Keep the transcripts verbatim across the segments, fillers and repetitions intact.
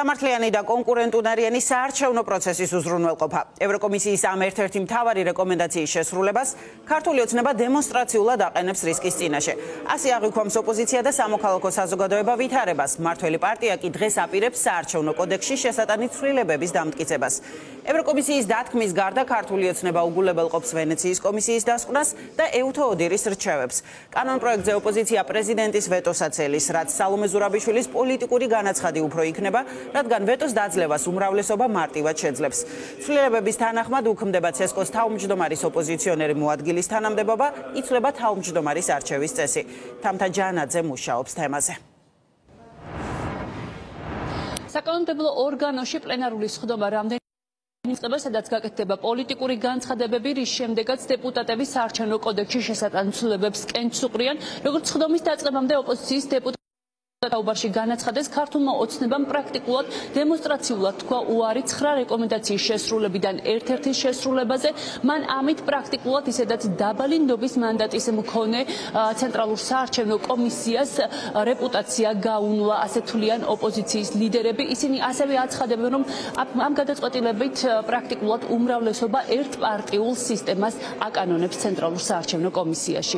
სამართლიანი და კონკურენტუნარიანი საარჩევნო პროცესის უზრუნველყოფა. ევროკომისიის ამ ერთ-ერთი მთავარი რეკომენდაციის შესრულებას ქართული ოცნება დემონსტრაციულად აყენებს რისკის წინაშე. ასე აღიქვამს ოპოზიცია და სამოქალაქო საზოგადოება ვითარებას. მმართველი პარტია კი დღეს აპირებს საარჩევნო კოდექსში შესატანი ცვლილებების დამტკიცებას. ევროკომისიის დათქმის გარდა ქართული ოცნება უგულებელყოფს ვენეციის კომისიის დასკვნას და ეუთო ოდირის რჩევებს. კანონ პროექტზე ოპოზიცია პრეზიდენტის ვეტოს აწელის, რაც სალომე ზურაბიშვილის პოლიტიკური განაცხადი უფრო იქნება, რადგან ვეტოს დაძლევას უმრავლესობა მარტივად შეძლებს. ცვლილებების თანახმად უქმდება ცესკოს თავმჯდომარის ოპოზიციონერი მოადგილის თანამდებობა, იცვლება თავმჯდომარის არჩევის წესი. თამთა ჯანაძე მუშაობს თემაზე. საკანონმდებლო ორგანოში პლენარული სხდომა რამდენი წება, სადაც გაკეთდება პოლიტიკური განცხადებები, რის შემდეგაც დეპუტატები საარჩევნო კოდექსში შესატან ცვლილებებს კენჭს უყრიან, როგორც სხდომის დაწყებამდე ოპოზიციის დეპუტატები საუბარში განაცხადეს, ქართულმა ოცნებამ პრაქტიკულად დემონსტრაციულად თქვა უარი ცხრა რეკომენდაციის შესრულებიდან ერთ-ერთის შესრულებაზე. მან ამით პრაქტიკულად ისედაც დაბალი ნდობის მანდატის მქონე ცენტრალურ საარჩევნო კომისიას რეპუტაცია გაუნვლა, ასე თვლიან ოპოზიციის ლიდერები. ისინი ასევე აცხადებენ, რომ ამ გადაწყვეტილებით პრაქტიკულად უმრავლესობა ერთპარტიულ სისტემას აკანონებს ცენტრალურ საარჩევნო კომისიაში.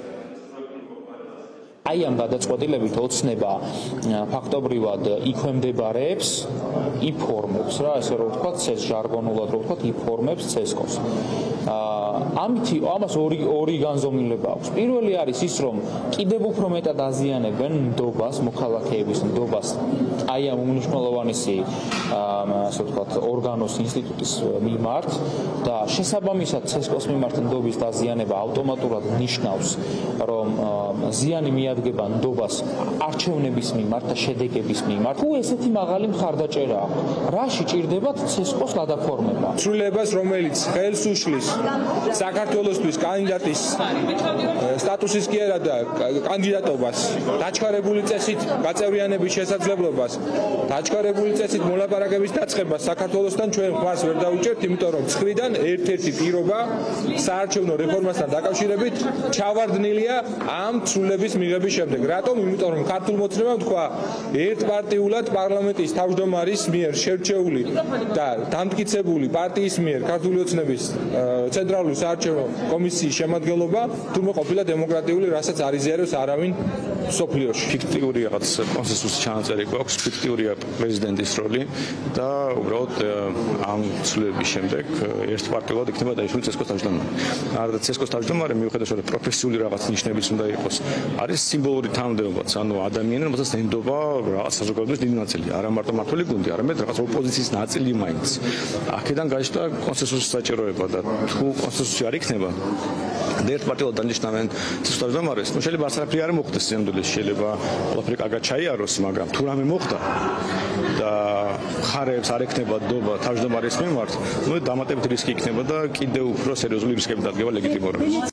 აი ამ გადაწყვეტილებით ოცნება ფაქტობრივად იქვემდებარებს, იფორმებს რა, ესე რომ ვთქვათ, ცეს ჟარგონულად რომ ვთქვათ, იფორმებს ცესკოს. ამით ამას ორი ორი განზომილება აქვს. პირველი არის ის, რომ კიდევ უფრო მეტად აზიანებენ ნდობას, მოქალაქეების ნდობას აი ამ უმნიშვნელოვანესი ასე ვთქვათ, ორგანოს ინსტიტუტის მიმართ და შესაბამისად ცესკოს მიმართ ნდობის დაზიანება ავტომატურად ნიშნავს, რომ ზიანი მიადგება ნდობას არჩევნების მიმართ და შედეგების მიმართ. თუ ესეთი მაღალი მხარდაჭერაა, რაში ჭირდებათ ცესკოს გადაფორმება? ცვლილებას, რომელიც ხელს უშლის საქართველოსთვის კანდიდატის სტატუსის კი არა და კანდიდატობას, დაჩქარებული წესით გაწევრიანების შესაძლებლობას, დაჩქარებული წესით მოლაპარაკების დაწყებას საქართველოსთან ჩვენ ხმას ვერ დაუჭერთ, იმიტომ რომ ცხრიდან ერთ-ერთი პირობა საარჩევნო რეფორმასთან დაკავშირებით ჩავარდნილია ამ ცვლილების მიღების შემდეგ. რატომ? იმიტომ რომ ქართულ მოძრაობამ თქვა ერთპარტიულად პარლამენტის თავმჯდომარის მიერ შერჩეული და დამტკიცებული პარტიის მიერ ქართული ოცნების ცენტრალური საარჩევნო კომისიის შემადგენლობა თურმე ყოფილა დემოკრატიული, რასაც არ იზიარებს არავინ სოფლიოში. ფიქტიური რაღაც კონსენსუსის ჩანაწერი გვაქვს, ფიქტიურია პრეზიდენტის როლი და უბრალოდ ამ ცვლილების შემდეგ ერთპარტიულად იქნება დაიშული ცესკოს თავმჯდომარე. არა ცესკოს თავმჯდომარე მიუხედავად რომ პროფესიული რაღაც ნიშნებიც უნდა იყოს, არის სიმბოლური თანამდებობაც, ანუ ადამიანი, რომელსაც ენდობა რაღაც საზოგადოების დიდი ნაწილი, არა მარტო მმართველი გუნდი, არამედ რაღაც ოპოზიციის ნაწილი მაინც. აქედან გაჩნდა კონსენსუსის საჭიროება და თუ კონსენსუსი არ იქნება და ერთპარტიულად დანიშნავენ ცესკოს თავმჯდომარეს, ნუ შეიძლება არაფერი არ მოხდეს სამდელში, შეიძლება ყველაფერი კარგად ჩაიაროს, მაგრამ თუ რამე მოხდა და ხარებს არ ექნება ნდობა თავმჯდომარის მიმართ, ნუ დამატებითი რისკი იქნება და კიდევ უფრო სერიოზული რისკები დადგება ლეგიტიმურობას.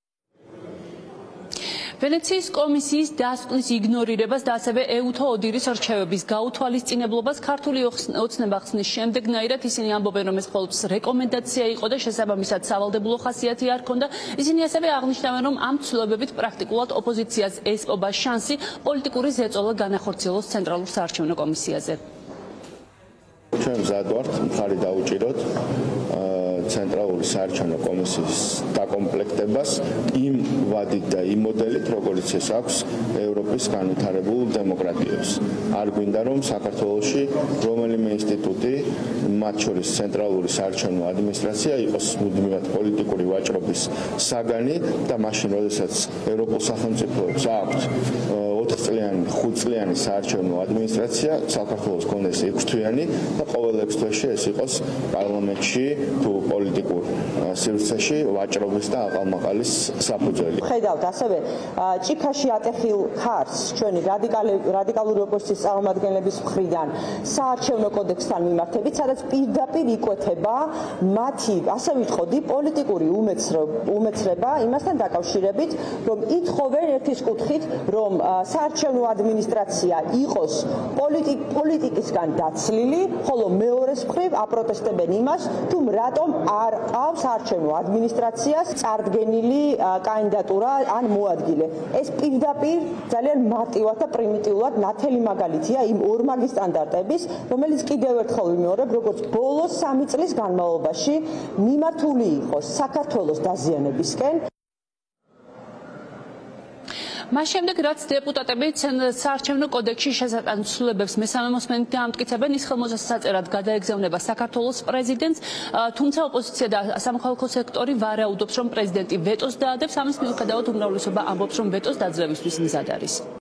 ვენეციის კომისიის დასკვნის იგნორირებას და ასევე ეუთო ოდირის რჩევების გაუთვალისწინებლობას ქართული ოცნება ხსნის შემდეგნაირად ისინი ამბობენ, რომ ეს მხოლოდ რეკომენდაცია იყო და შესაბამისად სავალდებულო ხასიათი არ ჰქონდა. ისინი ასევე აღნიშნავენ, რომ ამ ცვლილებებით პრაქტიკულად ოპოზიციას ესპობა შანსი პოლიტიკური ზეწოლა განახორციელოს ცენტრალურ საარჩევნო კომისიაზე. ჩვენ მზად ვართ მხარი დაუჭიროთ ცენტრალური საარჩევნო კომისიის დაკომპლექტებას იმ ვადით და იმ მოდელით, როგორც ეს აქვს ევროპის განვითარებულ დემოკრატიებს. არ გვინდა რომ საქართველოში რომელიმე ინსტიტუტი, მათ შორის ცენტრალური საარჩევნო ადმინისტრაცია იყოს მუდმივად პოლიტიკური ვაჭრობის საგანი და მაშინ, როდესაც ევროპულ სახელმწიფოებს აქვთ ოთხწლიანი, ხუთწლიანი საარჩევნო ადმინისტრაცია, საქართველოს კონდეს ექვსთვიანი და ყოველ ექვს თვეში ეს იყოს პარლამენტში თუ პოლიტიკურ სივრცეში ვაჭრობის და აყალმაყალის საფუძველი. ხედავთ ასევე ჭიქაში ატეხილ ხარს ჩვენი რადიკალური ოპოზიციის წარმომადგენლების მხრიდან საარჩევნო კოდექსთან მიმართებით, სადაც პირდაპირ იკვეთება მათი, ასე ვიტყოდი, პოლიტიკური უმეცრება იმასთან დაკავშირებით, რომ ითხოვენ ერთის კუთხით, რომ საარჩევნო ადმინისტრაცია იყოს პოლიტიკისგან დაცლილი, ხოლო მეორეს მხრივ აპროტესტებენ იმას, თუ რატომ არ ყავს საარჩევნო ადმინისტრაციას წარდგენილი კანდიდატურა ან მოადგილე. ეს პირდაპირ ძალიან მარტივად და პრიმიტიულად ნათელი მაგალითია იმ ორმაგი სტანდარტების, რომელიც კიდევ ერთხელ ვიმეორებ, როგორც ბოლოს სამი წლის განმავლობაში მიმართული იყო საქართველოს დაზიანებისკენ. მას შემდეგ, რაც დეპუტატები საარჩევნო კოდექსში შესატან ცვლილებებს მესამე მოსმენით ამტკიცებენ, ის ხელმოწერად გადაეგზავნება საქართველოს პრეზიდენტს, თუმცა ოპოზიცია და სამოქალაქო სექტორი ვარაუდობს, რომ პრეზიდენტი ვეტოს დაადებს, ამის მიუხედავად უმრავლესობა ამბობს, რომ ვეტოს დაძლევისთვის მზად არის.